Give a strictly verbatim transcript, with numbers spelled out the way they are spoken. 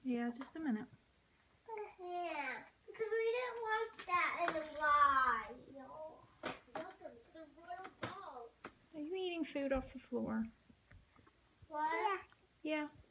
Yeah, just a minute. Yeah, because we didn't watch that in the ride. Welcome to the Royal Ball. Are you eating food off the floor? What? Yeah.